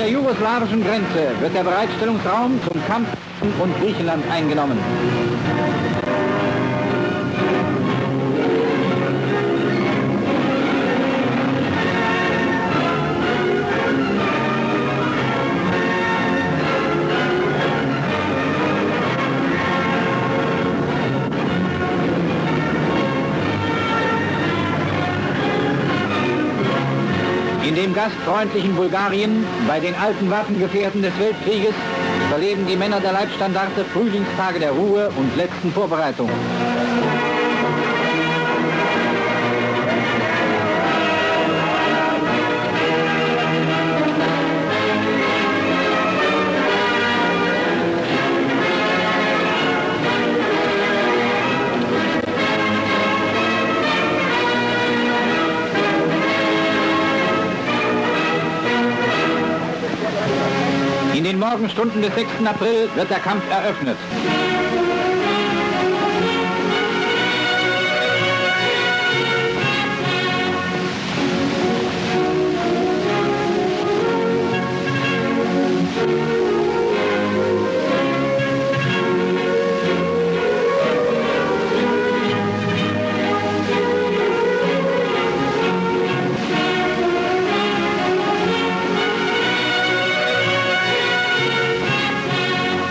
jugoslawischen Grenze wird der Bereitstellungsraum zum Kampf und Griechenland eingenommen. In dem gastfreundlichen Bulgarien, bei den alten Waffengefährten des Weltkrieges, verleben die Männer der Leibstandarte Frühlingstage der Ruhe und letzten Vorbereitung. In den Morgenstunden des 6. April wird der Kampf eröffnet.